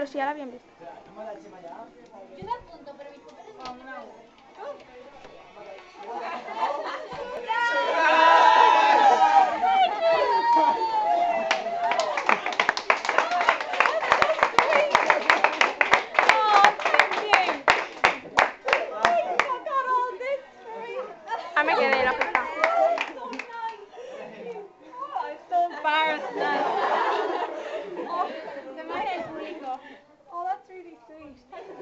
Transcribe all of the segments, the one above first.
Pero si ya la habían visto. Yo me apunto, pero mi papá Ah, me quedé la puta. Oh, that's really sweet.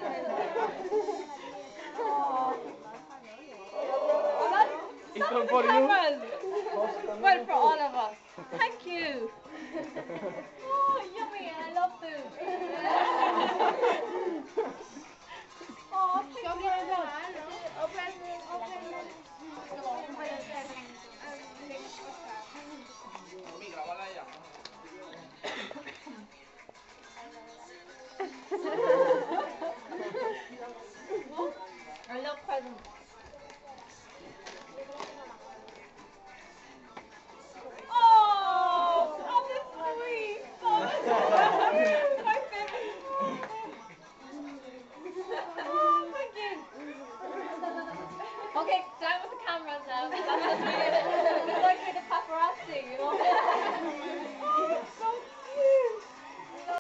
It's for you. Well, for all of us. Thank you. Oh, yummy. I love food. Oh, thank you very much. I love presents. Oh, that's sweet. Oh, my favorite. Oh, thank you. Okay, down with the cameras now. That's just me. It's like the paparazzi, you know. Oh, so